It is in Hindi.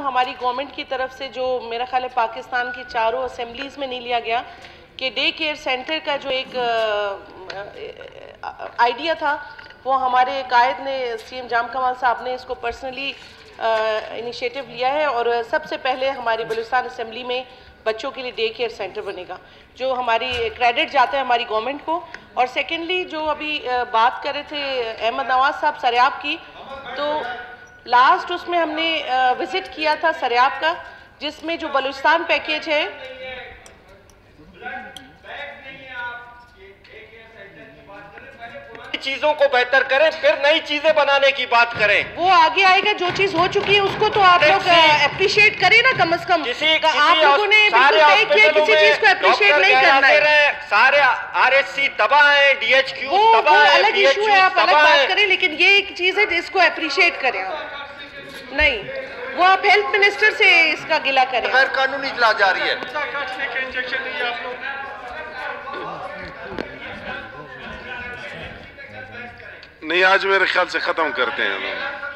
हमारी गवर्नमेंट की तरफ से जो मेरा ख्याल है पाकिस्तान की चारों असेंबलीज़ में नहीं लिया गया कि डे केयर सेंटर का जो एक आइडिया था वो हमारे कायद ने सीएम जाम कमाल साहब ने इसको पर्सनली इनिशिएटिव लिया है और सबसे पहले हमारी बलूचिस्तान असेंबली में बच्चों के लिए डे केयर सेंटर बनेगा जो हमारी क्रेडिट जाता है हमारी गवर्नमेंट को। और सेकेंडली जो अभी बात कर रहे थे अहमद नवाज साहब सरियाब की, तो लास्ट उसमें हमने विज़िट किया था सरियाब का, जिसमें जो बलूचिस्तान पैकेज है चीजों को बेहतर करें फिर नई चीजें बनाने की बात करें। वो आगे आएगा, जो चीज हो चुकी है उसको तो आप लोग अप्रिशिएट करें ना, कम से कम। आप लोगों ने किसी चीज को अप्रिशिएट नहीं करना है। सारे आरएससी तबाह है, डीएचक्यू तबाह है, अलग इशू है, आप अलग बात करें, लेकिन ये एक चीज है जिसको अप्रिशिएट करें आप। नहीं, वो आप हेल्थ मिनिस्टर से इसका गिला करें। गैर कानूनी इजलास जारी है। नहीं, आज मेरे ख्याल से खत्म करते हैं।